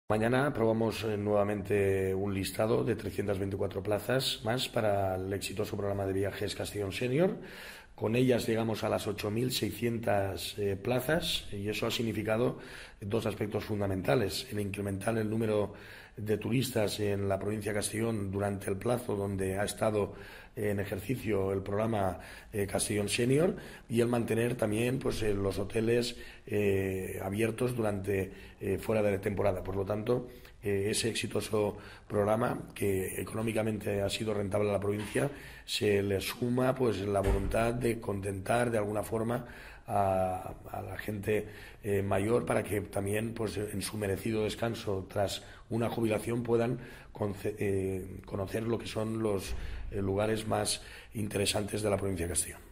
Mañana aprobamos nuevamente un listado de 324 plazas más para el exitoso programa de viajes Castellón Senior. Con ellas llegamos a las 8.600 plazas y eso ha significado dos aspectos fundamentales: el incrementar el número de turistas en la provincia de Castellón durante el plazo donde ha estado en ejercicio el programa Castellón Senior, y el mantener también los hoteles abiertos durante fuera de temporada. Por lo tanto, ese exitoso programa, que económicamente ha sido rentable a la provincia, se le suma la voluntad de contentar de alguna forma a la gente mayor, para que también en su merecido descanso tras una jubilación puedan conocer lo que son los lugares más interesantes de la provincia de Castellón.